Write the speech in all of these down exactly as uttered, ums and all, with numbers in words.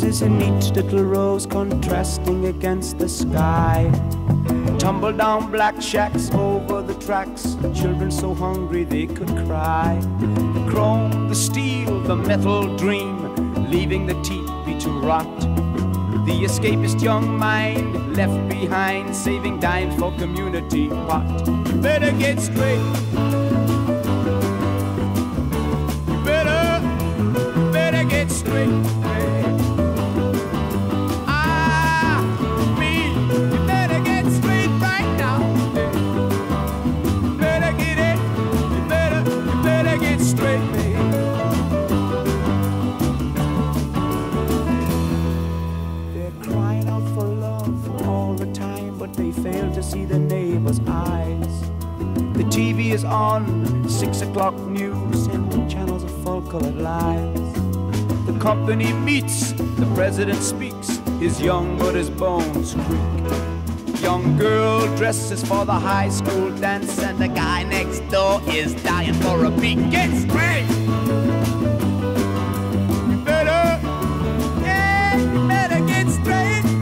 houses in neat little rows contrasting against the sky. Tumble down black shacks over the tracks, children so hungry they could cry. The chrome, the steel, the metal dream, leaving the teepee to rot. The escapist young mind left behind, saving dimes for community pot. You better get straight. You better, you better get straight. Ah, me, you better get straight right now. You better get it. You better, you better get straight, baby. They fail to see the neighbor's eyes. The T V is on, six o'clock news, and channels of full-colored lies. The company meets, the president speaks, he's young but his bones creak. Young girl dresses for the high school dance, and the guy next door is dying for a beat. Get straight! You better, yeah, you better get straight.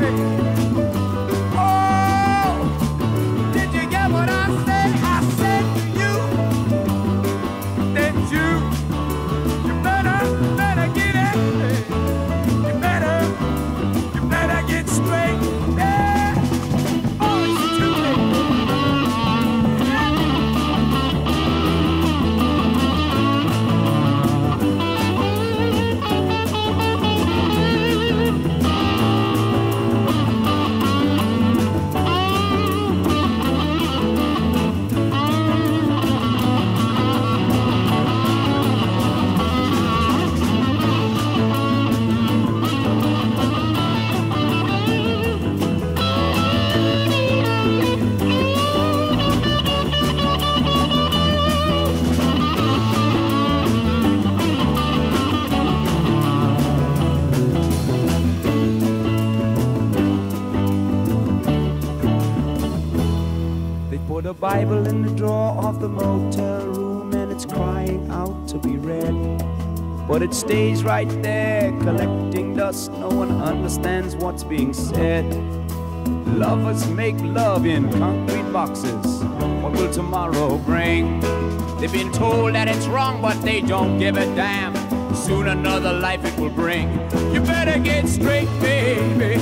Bible in the drawer of the motel room, and it's crying out to be read. But it stays right there, collecting dust. No one understands what's being said. Lovers make love in concrete boxes. What will tomorrow bring? They've been told that it's wrong, but they don't give a damn. Soon another life it will bring. You better get straight, baby.